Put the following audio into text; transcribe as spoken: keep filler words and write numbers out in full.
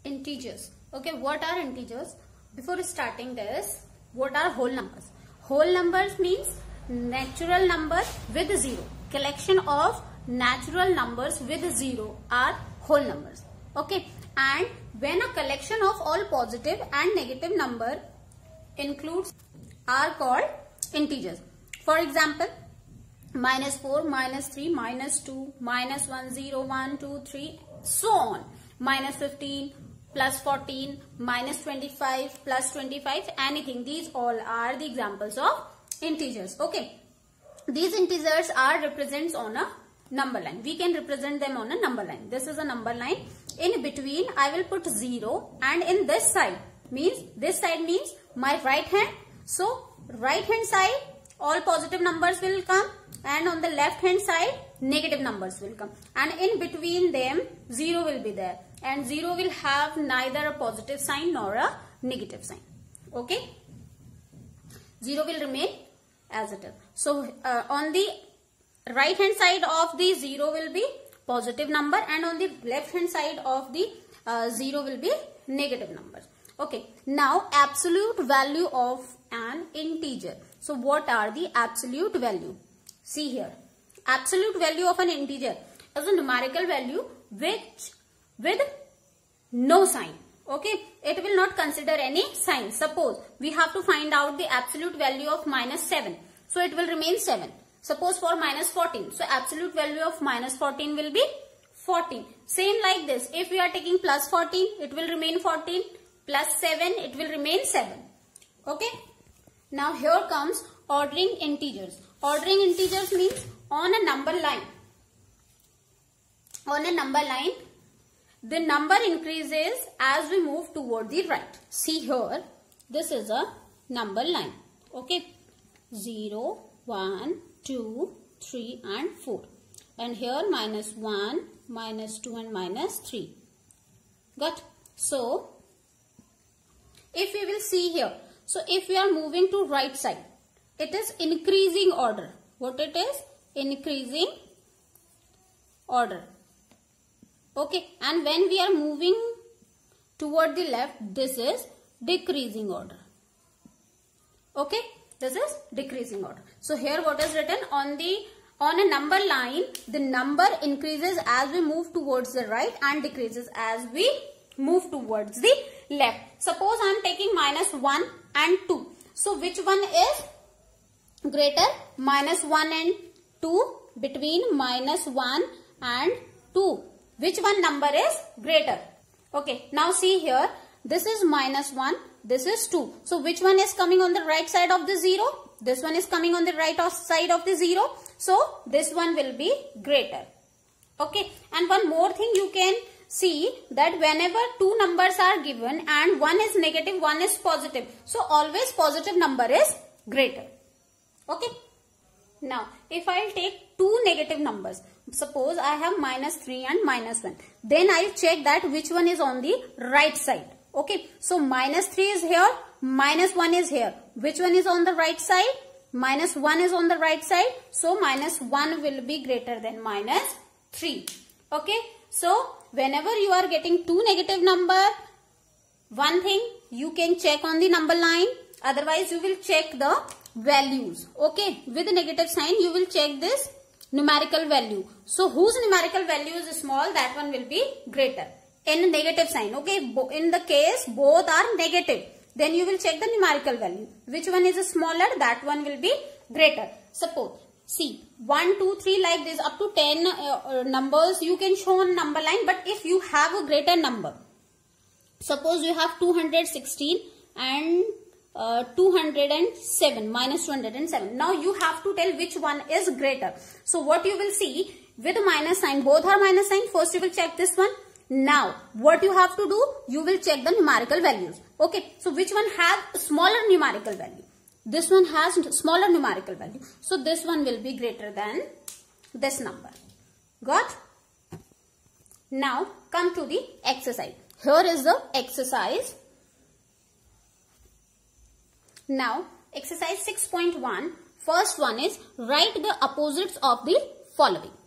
integers. Okay, what are integers? Before starting this, what are whole numbers? Whole numbers means natural number with zero. Collection of natural numbers with zero are whole numbers. Okay, and when a collection of all positive and negative number includes are called integers. For example, minus four, minus three, minus two, minus one, zero, one, two, three, so on. Minus fifteen, plus fourteen, minus twenty-five, plus twenty-five, anything. These all are the examples of integers. Okay. These integers are represents on a number line. We can represent them on a number line. This is a number line. In between, I will put zero, and in this side means, this side means my right hand. So, right hand side, all positive numbers will come, and on the left hand side, negative numbers will come. And in between them, zero will be there. And zero will have neither a positive sign nor a negative sign. Okay? Zero will remain as it is. So, uh, on the right hand side of the zero will be positive number, and on the left hand side of the uh, zero will be negative numbers. Okay. Now, absolute value of an integer. So, what are the absolute value? See here. Absolute value of an integer is a numerical value which with no sign. Okay. It will not consider any sign. Suppose we have to find out the absolute value of minus seven. So, it will remain seven. Suppose for minus fourteen. So, absolute value of minus fourteen will be fourteen. Same like this. If we are taking plus fourteen, it will remain fourteen. Plus seven, it will remain seven. Okay. Now, here comes ordering integers. Ordering integers means on a number line. On a number line, the number increases as we move toward the right. See here, this is a number line. Okay. zero, one, two, three and four. And here minus one, minus two and minus three. Got? So, if we will see here, so if we are moving to right side, it is increasing order. What it is? Increasing order. Okay. And when we are moving toward the left, this is decreasing order. Okay. This is decreasing order. So here what is written on the on a number line, the number increases as we move towards the right and decreases as we move towards the left. Suppose I am taking minus one and two. So which one is greater? Minus one and two. Between minus one and two. Which one number is greater? Okay. Now see here. This is minus one. This is two. So, which one is coming on the right side of the zero? This one is coming on the right side of the zero. So, this one will be greater. Okay. And one more thing you can see that whenever two numbers are given and one is negative, one is positive. So, always positive number is greater. Okay. Now, if I take two negative numbers, suppose I have minus three and minus one. Then I will check that which one is on the right side. Okay, so minus three is here, minus one is here. Which one is on the right side? Minus one is on the right side. So, minus one will be greater than minus three. Okay, so whenever you are getting two negative number, one thing you can check on the number line. Otherwise, you will check the values. Okay, with the negative sign, you will check this numerical value. So, whose numerical value is small, that one will be greater. In a negative sign, okay, in the case both are negative, then you will check the numerical value. Which one is smaller, that one will be greater. Suppose, see, one, two, three like this, up to ten uh, uh, numbers you can show on number line. But if you have a greater number, suppose you have two hundred sixteen and uh, two hundred seven, minus two hundred seven. Now you have to tell which one is greater. So what you will see, with minus sign, both are minus sign. First you will check this one. Now, what you have to do, you will check the numerical values. Okay, so which one has smaller numerical value? This one has smaller numerical value. So, this one will be greater than this number. Got? Now, come to the exercise. Here is the exercise. Now, exercise six point one. First one is write the opposites of the following.